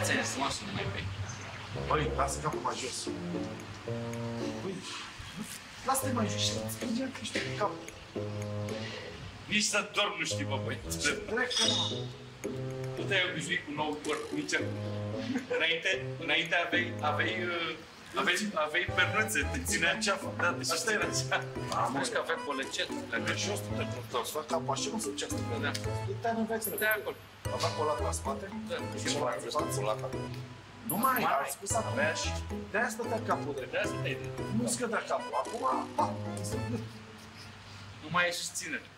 ți-ai zis, lasă, nu mai bei. Băi, lasă capul mai jos. Băi, lasă-te mai jos și spune că ești pe cap. Nici să dorm nu știi, bă, băi. Plecă, mă. Nu te-ai obișnuit cu nou corp, nici înainte aveai pernuțe, te ținea ceafa. Da, deci asta era ceafa. Spune că avea colecet. Dacă și eu stăteam cu să fac capul așa, nu se ducea stătea. Da. Stăteam în viață. De acolo. Avea colat la spate? Da. Și ce mai ai colat acolo? Nu mai, a spus acum. De-aia stătea capul drept. De asta te-ai de. Nu scădea capul. Acum, Nu mai ai susținere.